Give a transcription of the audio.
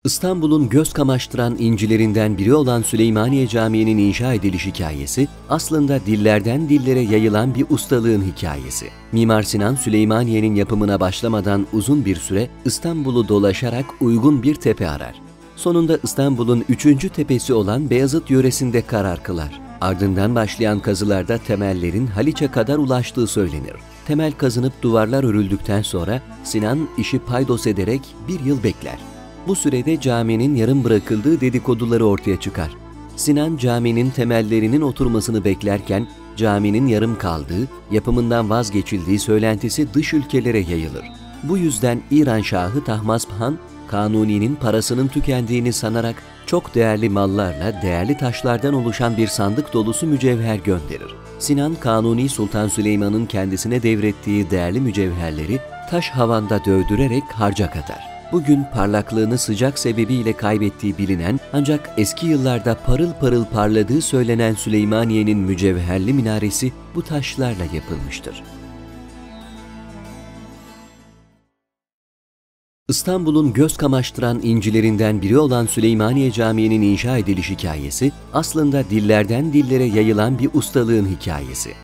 İstanbul'un göz kamaştıran incilerinden biri olan Süleymaniye Camii'nin inşa ediliş hikayesi, aslında dillerden dillere yayılan bir ustalığın hikayesi. Mimar Sinan, Süleymaniye'nin yapımına başlamadan uzun bir süre İstanbul'u dolaşarak uygun bir tepe arar. Sonunda İstanbul'un 3. tepesi olan Beyazıt yöresinde karar kılar. Ardından başlayan kazılarda temellerin Haliç'e kadar ulaştığı söylenir. Temel kazınıp duvarlar örüldükten sonra Sinan işi paydos ederek bir yıl bekler. Bu sürede caminin yarım bırakıldığı dedikoduları ortaya çıkar. Sinan caminin temellerinin oturmasını beklerken caminin yarım kaldığı, yapımından vazgeçildiği söylentisi dış ülkelere yayılır. Bu yüzden İran Şahı Tahmasp Han, Kanuni'nin parasının tükendiğini sanarak çok değerli mallarla değerli taşlardan oluşan bir sandık dolusu mücevher gönderir. Sinan, Kanuni Sultan Süleyman'ın kendisine devrettiği değerli mücevherleri taş havanda dövdürerek harca katar. Bugün parlaklığını sıcak sebebiyle kaybettiği bilinen ancak eski yıllarda parıl parıl parladığı söylenen Süleymaniye'nin mücevherli minaresi bu taşlarla yapılmıştır. İstanbul'un göz kamaştıran incilerinden biri olan Süleymaniye Camii'nin inşa ediliş hikayesi, aslında dillerden dillere yayılan bir ustalığın hikayesi.